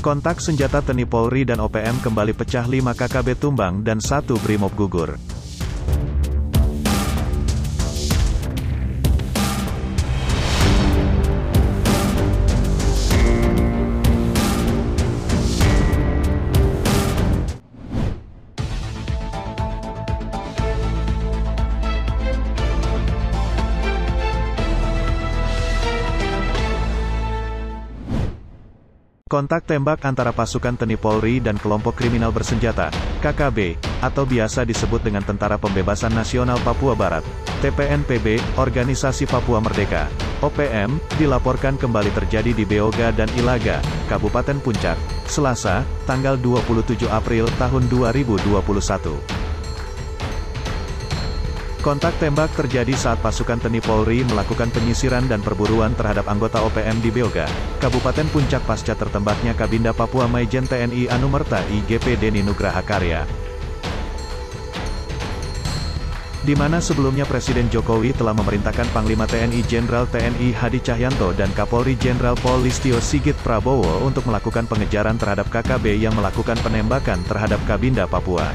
Kontak senjata TNI Polri dan OPM kembali pecah, 5 KKB tumbang dan 1 Brimob gugur. Kontak tembak antara pasukan TNI Polri dan kelompok kriminal bersenjata, KKB, atau biasa disebut dengan Tentara Pembebasan Nasional Papua Barat, TPNPB, Organisasi Papua Merdeka, OPM, dilaporkan kembali terjadi di Beoga dan Ilaga, Kabupaten Puncak, Selasa, tanggal 27 April tahun 2021. Kontak tembak terjadi saat pasukan TNI Polri melakukan penyisiran dan perburuan terhadap anggota OPM di Beoga, Kabupaten Puncak pasca tertembaknya Kabinda Papua Maijen TNI Anumerta IGP Denny Nugraha Karya. Di mana sebelumnya Presiden Jokowi telah memerintahkan Panglima TNI Jenderal TNI Hadi Cahyanto dan Kapolri Jenderal Pol Listio Sigit Prabowo untuk melakukan pengejaran terhadap KKB yang melakukan penembakan terhadap Kabinda Papua.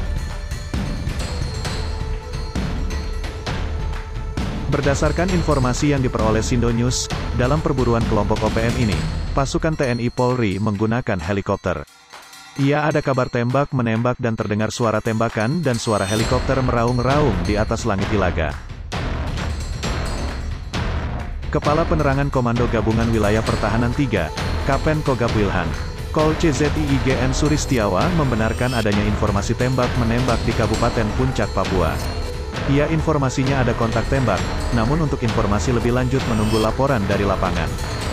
Berdasarkan informasi yang diperoleh Sindo News, dalam perburuan kelompok OPM ini, pasukan TNI Polri menggunakan helikopter. Ia ada kabar tembak-menembak dan terdengar suara tembakan dan suara helikopter meraung-raung di atas langit Ilaga. Kepala Penerangan Komando Gabungan Wilayah Pertahanan 3, Kapen Kogab Wilhan, Kol CZIIGN Suristiawa membenarkan adanya informasi tembak-menembak di Kabupaten Puncak, Papua. Ia informasinya ada kontak tembak, namun untuk informasi lebih lanjut menunggu laporan dari lapangan.